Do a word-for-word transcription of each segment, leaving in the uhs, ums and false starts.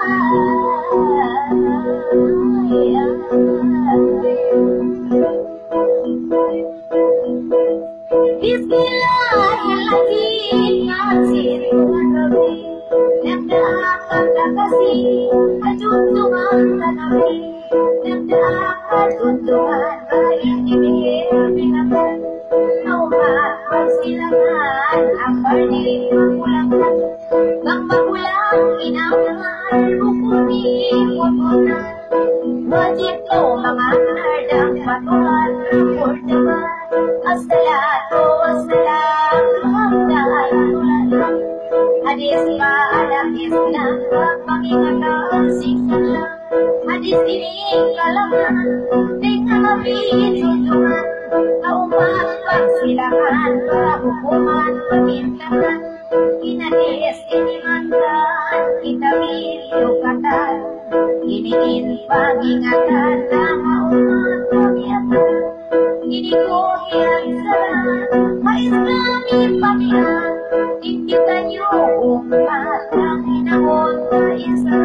Bismillahirrahmanirrahim. Ngasih Tuhan Rabbi, nanda kata kasih, junjungan Nabi, nanda junjungan baik ini binakan, naumat persilangan, amal dimulangkan, bang bagulang inangan, rukuni kutunan, wajib kau mengadang patuhan berdebat. Assalatu wassalamu ala Rasulillah. Hadis malam Islam pengingatan siksa. Hadis ini kalangan dengan Nabi junjungan, umat persilangan hukuman permintaan. In hadis ini mantan kita videokan, ini pengingatan nama umat kegiatan. Ini kohian salah, ma-Islami pamihan, kita yung umat ng hinahon na isa.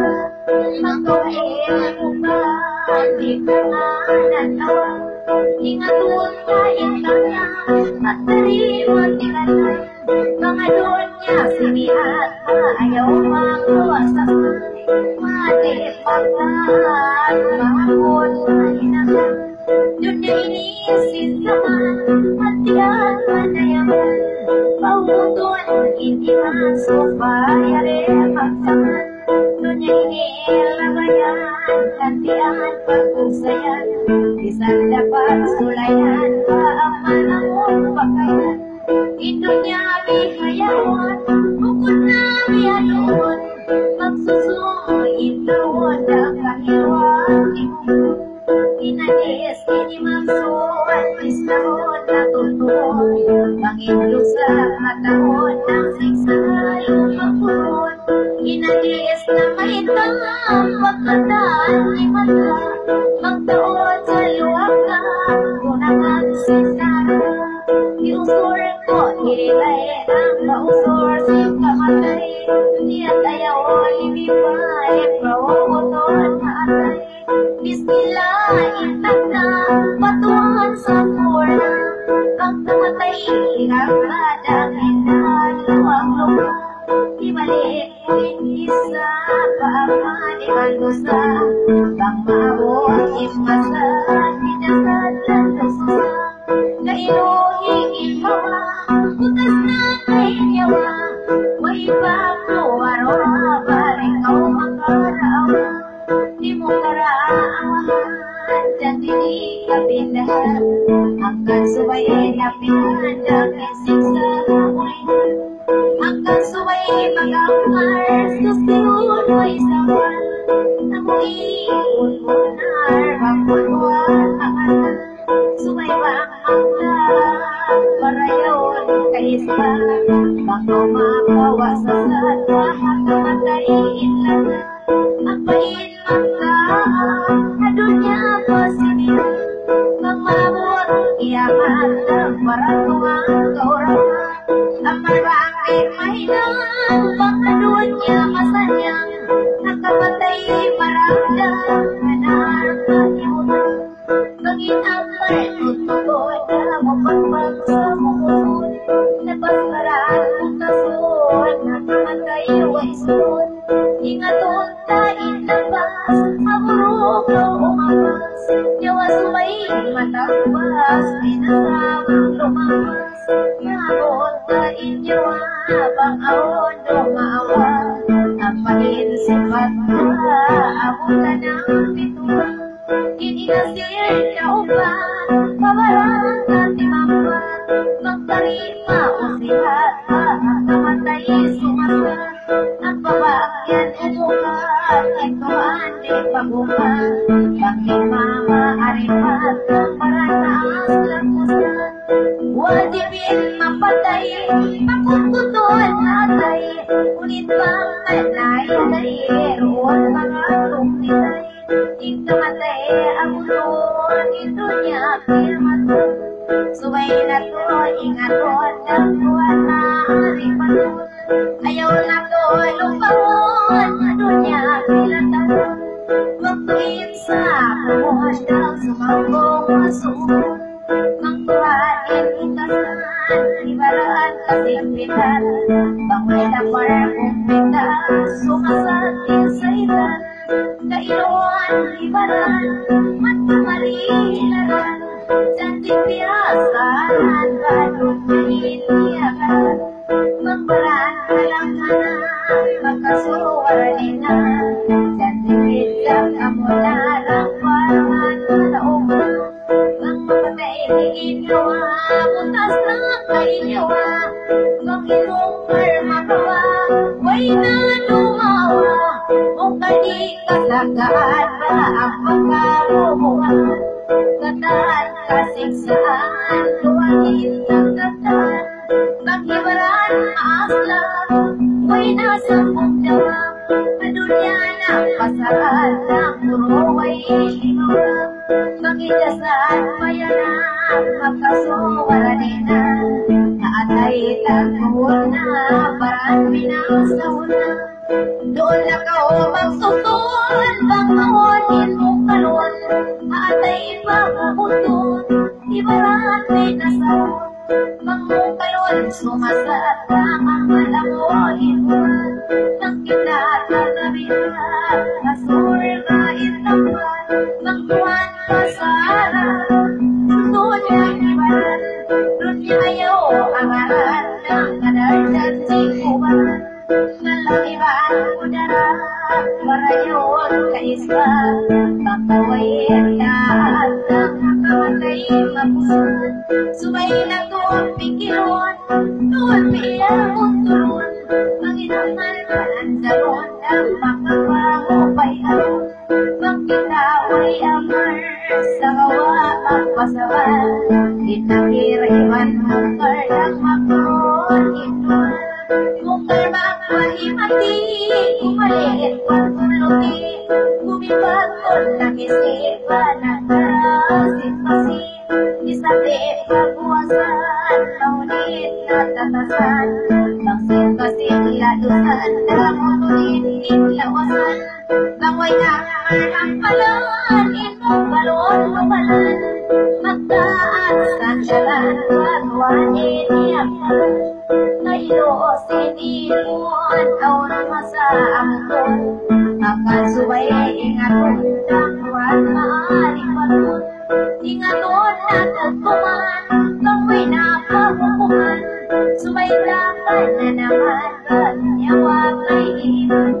Magkawin umat, di kanganan awang, ingatun tayong tanang, at tarimot tingatan. Mga doon niya sinihat, maayaw magkawasak, mati pagkaan, mahapon na hinahon. Dunia ini sisaman, hatian manayaman, pautuan ini masuk bayar paksaman. Dunia ini lagayan, hatian pagkugsayan, bisa dapat sulayan, paamanamun pakaian. Dunia bihayawan, bukod na bihaluan, magsusuin tawon ang kahiwan imun. Inadis ini maksuan Islamon na tutuon, Panginoon sa matahon ng siksaan magpunon. Inadis na maitang pagkataan ni mata, magtaon sa luwaka, kunangan sisara. Iusur ko nilay ang mausur sa kamatay, niya tayo limipay, pawakoton na atay. Bismillahirrahmanirrahim, patuhan sa purna, ang kamatay ang kadamitan, luwang-luwa, ibalik isa, paamanihan dosa, bang maawon imasa, dinasad lang dosa, kailuhing ipawa, butas na kay nyawa, may pagkawarora, balik ako makarawa. Di mo karaawan, dyan dili kapindahan, hanggang suway na pinandang siksa ulihan. Hanggang suway mag-amar, susunod o isawan, namuiun mo nar, magpulwan pangalan. Suway bang magdang, parayon kaispa, bang umapawa sa satwa, hanggang matayin lang. Ang pain magkaan na dunya pasinira, mamabot iyaman ng maratungan kauraman. Ang marangay mahinang baka dunya masanyang, nakamatay maramdam manarang imunan. Panginamay tutukoy na mapagpag sa mukun, napasmaraan kong kasun, nakamatay waisun. Ingatun tain labas, maburo ko umapas, yawa sumay matagpas, pinasawang lumapas. Nabot tain yawa, bang awon lumawa, napahin sipat na, abutan ng bituwa. Ininasir na upan, pabarang katimampan, magtarima o sihat, makamatay sumasat. Ang babakyan umukat, ito andi pagukat, bakit mama aripat, ang maranaas lang musat. Wajibin mapatay, makukutuan natay, ngunit bang manay, nairuan mga tumitay. Ito matay, ang utuan, ito niya pirmatun. Subay na to, ingaton, ang buwan na aripat. Ayaw na to lupaon, dunya napar kumpita sumasatin sa itan kailuan ibaran matkamalilaran cantik biasahan badut kailiakan pemberan alam mana makasuwar dina cantik bilang kamu darang parangan tauma bang mapatay inyawa mutas na kainyawa bang ilong permakawa way na dumawa kung kadi kasagaan ba ang pagkabubuhan katan kasiksaan luwagin ng katan paghibaran maasla way nasa mugdawa padunya na pasaran ng puro way limawa pagidasaan bayanan makasuwara nina naatay tagpuhon na paraan minasahon na doon na ka o magsusun bang mawanin mong kalon maatay bang mabutun ibaran may nasahon bang mong kalon sumasat lamang malamuhin mo nang kinatagabihan kasuri ka itampan bang buwan pasaran susun ang ibaran doon niya ayaw angaran ng kadardan sikuban nalakiban udara marayon kaisba papawain daan ng kamatay mapusan subay na tuwang pikilon tuwan piyang untulon Panginoon panandaron ang makapangupay aron pagkitaway amar sa gawa magpasaban itakiriman mungkar ang makon inuan mungkar magpahimati kumaliit pagtuluti gumibat kon nakisipan ang karasin pasi isabi pagbuwasan maunit na tatasan bangsin-basin ladusan damutunin inlawasan bangoy na ang palan inong balon mabalan magdaan sa jalan pagwanin iyakan kayo sinimuan aura masa amton makasubay ingatun damuan maaring balon ingaton na tagpuman bangoy na pahukuman sumaylakan na naman kanyawa kay iman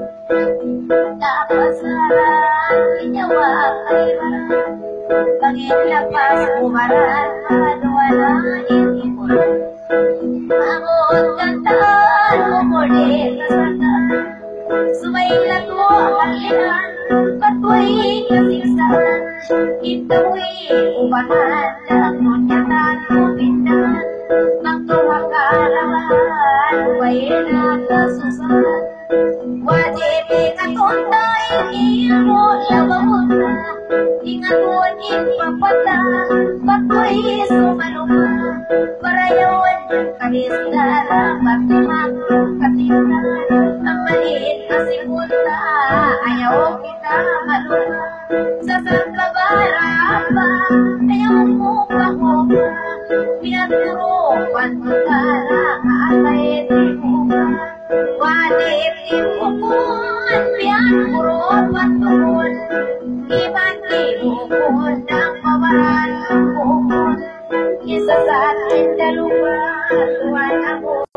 tapasaran kinyawa kay maran panginapas umaran kanuwalain ipon amon kantaan umulit kasatan sumaylat mo ang lihan patuloy kasiksaan itawi upahan ng munyatan kumindan magtumakalaman way na kasusan wajib ingatundain imo labamunta ingatunin papata patuloy sumaluma parayawan kanisdara patimak katindan ang maliit na sipunta ayaw kita maluma sa sangkabarapa ayaw mo pamuka pinaturo pantutara kaasay timuka wadip ipukuman piyan puro pantulon iban ibukun ng pabaran bukun isa sa atin dalupa tuwan ako